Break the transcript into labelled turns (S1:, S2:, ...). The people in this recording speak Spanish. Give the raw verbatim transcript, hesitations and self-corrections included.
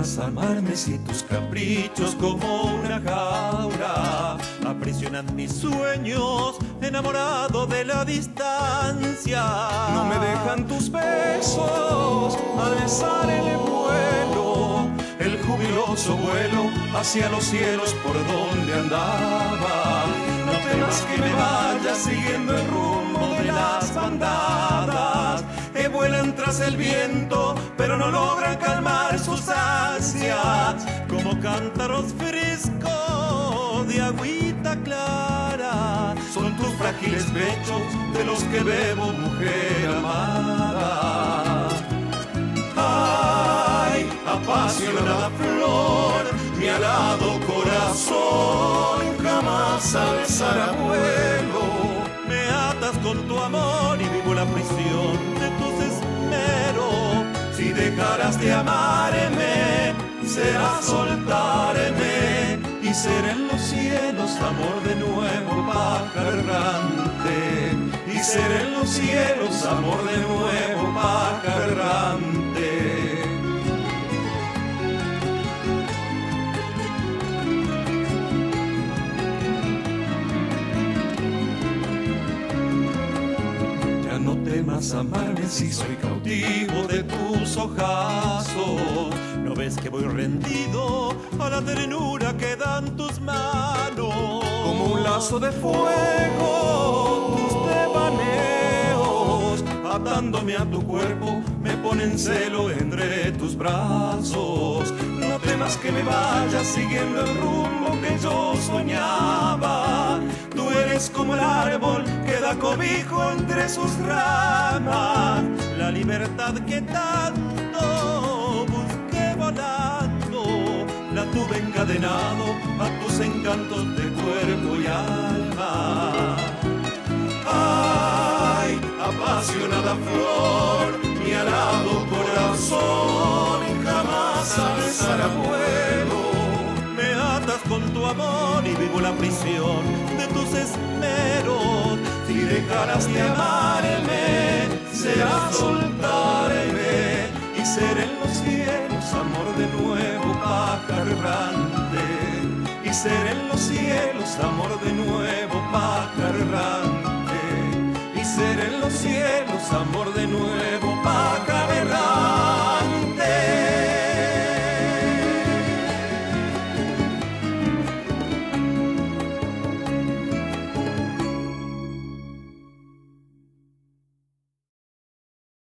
S1: temas amarme si tus caprichos como una jaula aprisionan mis sueños, enamorado de la distancia.
S2: No me dejan tus besos al besar el vuelo,
S1: el jubiloso vuelo hacia los cielos por donde andaba. No temas que me vaya siguiendo el rumbo de las bandadas que vuelan tras el viento, pero no logran calmar sus ansias, como cántaros frescos de agüita clara. Son tus frágiles pechos de los que bebo, mujer amada. Ay, apasionada flor, mi alado corazón, jamás al besar a vuelo. Me atas con tu amor y vivo la prisión de tus esmeros. Si dejaras de amarme, será soltarme y ser en los cielos amor de nuevo, pájaro errante. Y ser en los cielos amor de nuevo, pájaro errante. No temas amarme si soy cautivo de tus ojazos. No ves que voy rendido a la ternura que dan tus manos.
S2: Como un lazo de fuego, tus devaneos,
S1: atándome a tu cuerpo, me ponen celo entre tus brazos. No temas que me vaya siguiendo el rumbo que yo soñaba. Tú eres como el árbol que da cobijo entre sus ramas. La libertad que tanto busqué volando, la tuve encadenado a tus encantos de cuerpo y alma. Ay, apasionada flor, mi alado corazón, jamás al besar a vuelo. Me atas con tu amor y vivo la prisión de tus esmeros. Si dejaras de amarme, será soltarme y ser en los cielos amor de nuevo, pájaro errante. Y ser en los cielos amor de nuevo, pájaro errante. Y ser en los cielos amor de nuevo, pájaro